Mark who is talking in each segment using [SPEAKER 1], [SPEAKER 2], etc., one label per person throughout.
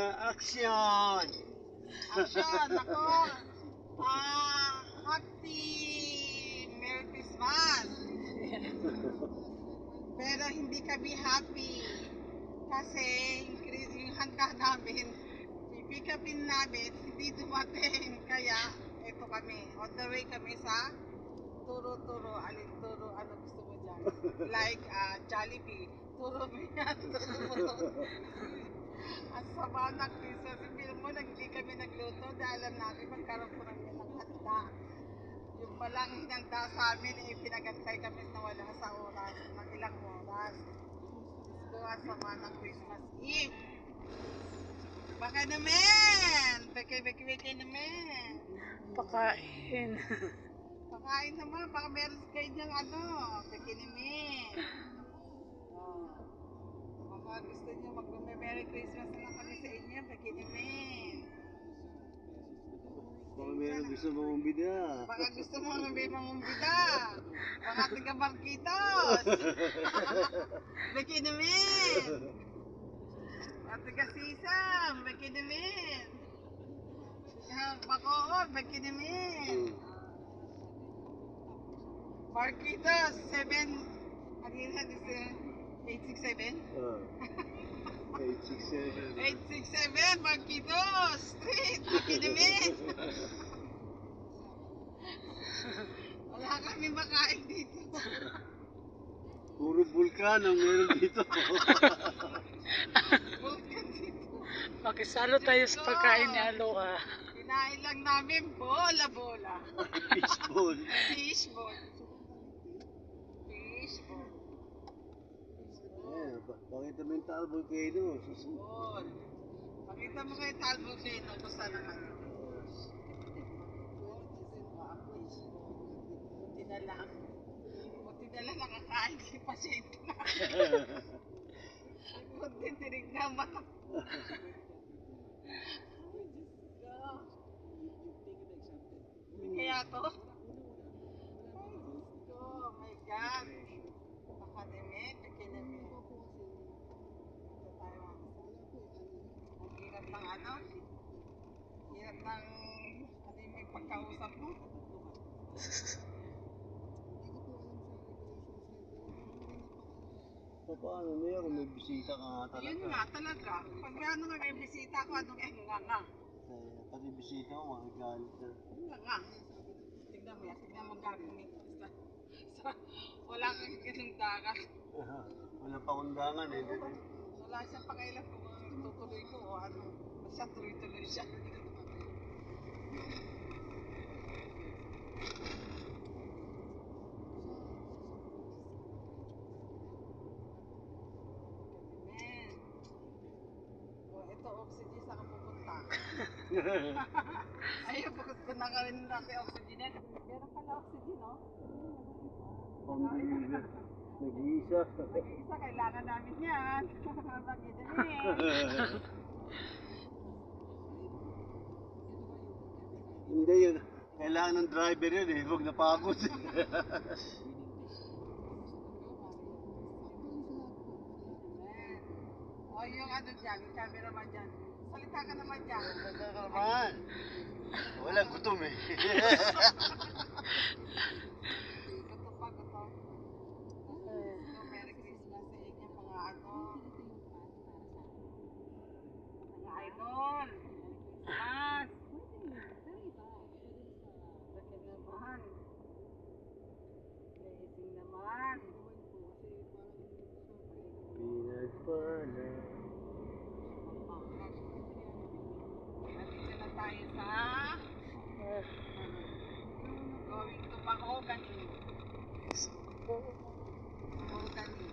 [SPEAKER 1] Action!
[SPEAKER 2] Action! Ako! Happy Merry Christmas! Pero hindi kami happy. Kasi yung handa namin, pick upin namin, hindi dumating. Kaya, ito kami. On the way kami sa Turo-turo. Alin turo? Ano gusto mo dyan? Like Jollibee. Turo mo yan. Turo-turo. Ang sama ng Christmas. Sabihin mo, hindi kami nagluto dahil alam natin magkaroon po namin ng handa. Yung palang hinanda sa amin, pinagantay kami na wala sa oras, ng ilang oras. Gusto ang sama ng Christmas Eve. Baka naman! Baka naman!
[SPEAKER 3] Pakain.
[SPEAKER 2] Pakain naman, baka meron kayo niyang baka naman. Baka gusto niyo mag-Merry Christmas na lang kami sa inyo, baka naman.
[SPEAKER 1] Baka meron gusto mong umbida.
[SPEAKER 2] Baka gusto mo mangumbida. Baka taga-Marquitos. Baka naman. At taga-Sisam, baka naman. Bacoor, baka naman. Marquitos, 7, ano yun, 867?
[SPEAKER 1] 867.
[SPEAKER 2] 867, Marquitos Street, baka naman. Wala kami makain dito.
[SPEAKER 1] Puro vulkan ang meron dito.
[SPEAKER 2] Bulkan dito.
[SPEAKER 3] Makisalo tayo sa pagkain ni Aloha.
[SPEAKER 2] Kinain lang namin bola-bola.
[SPEAKER 1] Fishball.
[SPEAKER 2] Fishball. Fishball.
[SPEAKER 1] Pakita mo yung Taal Volcano.
[SPEAKER 2] Fishball. Pakita mo kay Taal Volcano kung saan ang ano. Buti na lang nakakain si pasyente na. Buti tinig na mata. Kaya to? Oh my God. Baka namin, nakinami. Ito tayo. Ang hirap ng hirap ng yung may pagkausap mo.
[SPEAKER 1] Paano niya kung may bisita ka nga talaga?
[SPEAKER 2] Yun nga talaga. Pag may bisita ko, nga.
[SPEAKER 1] Pati bisita ko, magagalit na.
[SPEAKER 2] Nga. Tignan mo yan. Tignan mo gagawin. Wala kang ganung dagat.
[SPEAKER 1] Wala pa kundangan eh.
[SPEAKER 2] Wala siyang pakailan kung tutuloy ko o ano. Basta tuloy-tuloy siya. Ito, oxygen, saan ka pupunta? Ayun, pagod ko na kawin natin oxygen. Meron pala oxygen, no?
[SPEAKER 1] Nag-iisa.
[SPEAKER 2] Nag-iisa, kailangan namin yan.
[SPEAKER 1] Hindi yun. Kailangan ng driver yun eh. Huwag napagod.
[SPEAKER 2] O yung dyan, yung cameraman dyan. Salita ka naman dyan.
[SPEAKER 1] Salita ka naman. Wala, gutom eh.
[SPEAKER 2] Gutom pa, gutom. Merry Christmas sa inyo mga mga idol. Mas! Bakit naman? Blessing naman.
[SPEAKER 1] Pinagpala.
[SPEAKER 2] Nandito na tayo sa going to Mahogany. Mahogany.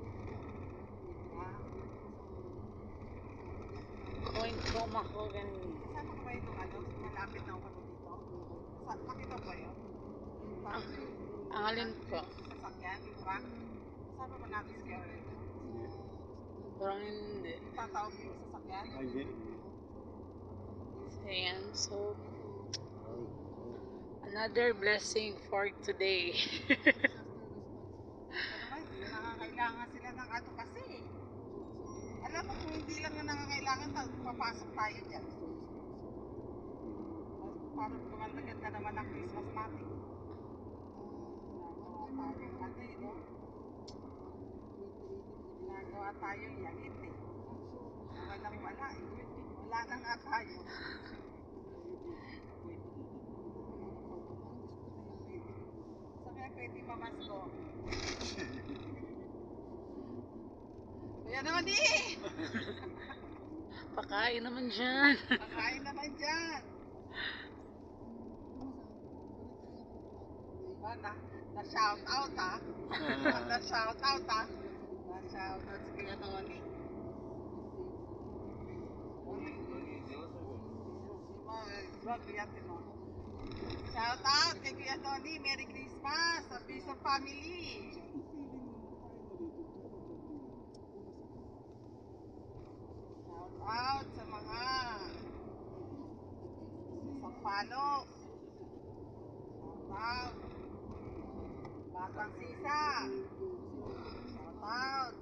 [SPEAKER 3] Going to Mahogany.
[SPEAKER 2] Saan ka ba yung malapit na ako dito? Saan? Nakita ba yun?
[SPEAKER 3] Ang alin po?
[SPEAKER 2] Sasakyan, yung truck? Saan ba natin siya rin?
[SPEAKER 3] Parang hindi.
[SPEAKER 2] Tatawag yung sasakyan?
[SPEAKER 1] Ay, hindi.
[SPEAKER 3] Ayan, so another blessing for today.
[SPEAKER 2] Nakakailangan sila ng kasi. Alam mo, kung hindi lang na nangangailangan, papasok tayo dyan. Para maganda naman ang Christmas natin. Ginagawa tayo yagit eh. Walang wala eh. Wala nang nga tayo. So kaya pwede mamasko. Kaya naman eh!
[SPEAKER 3] Pakain naman dyan.
[SPEAKER 2] Pakain naman dyan. Na-shout out ha. Na-shout out ha. Na-shout out si Kuya Tony. Shout out kay Kuya Tony. Merry Christmas sa Bison Family. Shout out sa mga Sampalok. Shout out. Batang Sisa. Shout out.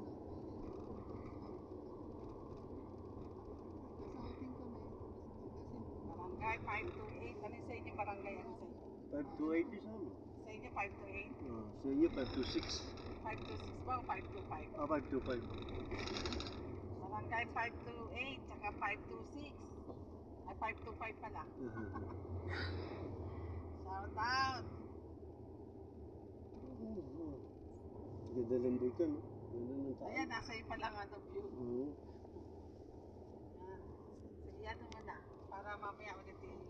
[SPEAKER 2] Barangay 528. Ano sa inyo barangay? Ano sa inyo?
[SPEAKER 1] 528 is ano?
[SPEAKER 2] Sa inyo 528?
[SPEAKER 1] Sa inyo 526.
[SPEAKER 2] 526 ba o 525?
[SPEAKER 1] 525.
[SPEAKER 2] Barangay 528 tsaka 526. Ay 525 pala. Shout out.
[SPEAKER 1] Ganda lang dito, no? Ganda ng tao.
[SPEAKER 2] Ayan, nasa iyo pala nga the view.
[SPEAKER 1] Oo.
[SPEAKER 2] Yan. Sige, ano mo na. Para mamaya ulit